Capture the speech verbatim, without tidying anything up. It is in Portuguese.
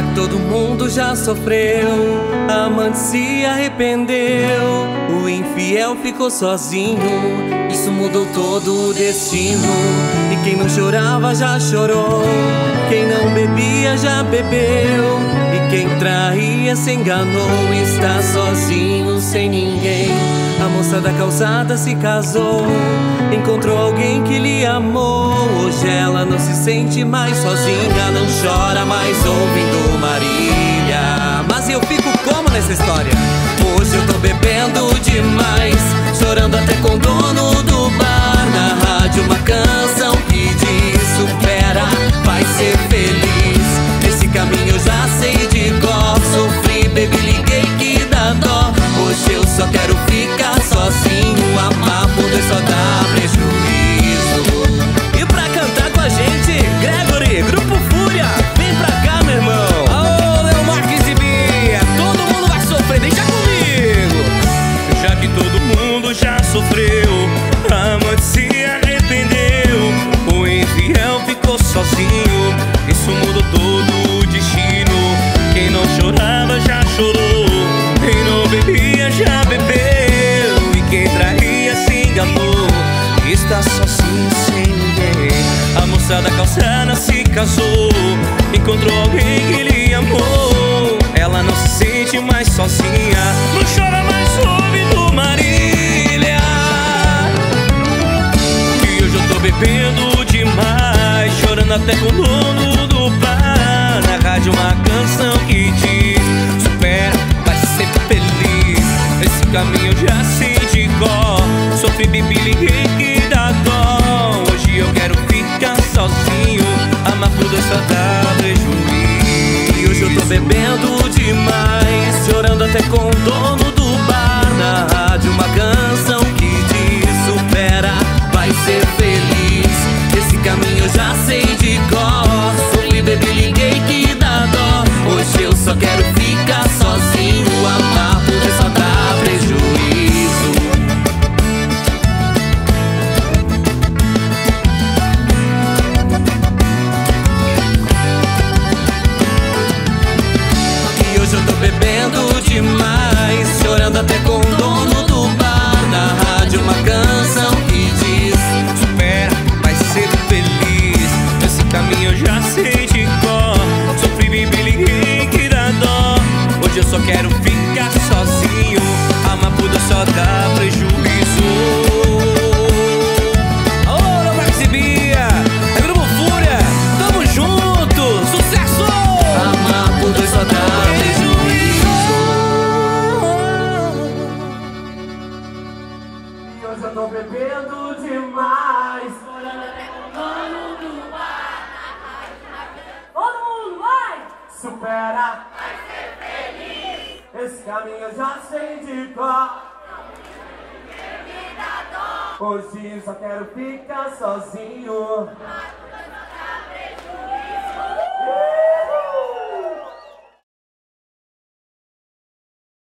Todo mundo já sofreu, a amante se arrependeu, o infiel ficou sozinho, isso mudou todo o destino. E quem não chorava já chorou, quem não bebia já bebeu, e quem traía se enganou, está sozinho sem ninguém. A moça da calçada se casou, encontrou alguém que lhe amou. Hoje ela não se sente mais sozinha, não chora mais ouvindo Marília. Mas eu fico como nessa história? Hoje eu tô bebendo demais, chorando até com o dono do bar. Na rádio uma canção que diz: supera, vai ser feliz. Esse caminho eu já sei de cor, sofri, bebi, liguei que dá dó. Hoje eu só quero ficar sozinho, amar poder só dá prejuízo. E pra cantar com a gente, Gregory, Grupo Fúria, vem pra cá, meu irmão. Alô, Léo Marques e Bia, todo mundo vai sofrer, deixa comigo. Já que todo mundo já sofreu, a amante se arrependeu, o infiel ficou sozinho, isso mudou todo o destino. Quem não chorava já chorou, quem não bebia já bebeu, e quem traía se enganou, está sozinho sem ninguém. A moça da calçada se casou, encontrou alguém que lhe amou. Ela não se sente mais sozinha, não chora mais ouvindo Marília. E hoje eu tô bebendo demais, chorando até com o dono do bar. Na rádio uma canção que diz: supera, vai ser feliz. Esse caminho eu já sei de cor, sofri, bebi, liguei que dá dó. Hoje eu quero ficar sozinho, amar por Deus só dá prejuízo. E hoje eu tô bebendo demais, chorando até com o dono do bar. Na rádio uma canção que diz: supera, vai ser feliz. Esse caminho eu já sei de cor, sofri, bebi, liguei que dá dó. Hoje eu só quero ficar sozinho, amar por Deus só dá prejuízo. E hoje eu tô bebendo demais, chorando até com o dono do bar. Na rádio uma canção que diz: supera, vai ser feliz. Esse caminho eu já sei de cor, sofri, bebi, liguei que dá dó. Hoje eu só quero ficar sozinho, amar por Deus só dá prejuízo. Alô, Léo Marques e Bia, é Grupo Fúria, tamo junto, sucesso! Amar por Deus só dá prejuízo. E hoje eu tô bebendo demais, chorando até com o dono do bar. Todo mundo vai! Supera, vai ser feliz. Esse caminho eu já sei de cor. Hoje eu só quero ficar sozinho.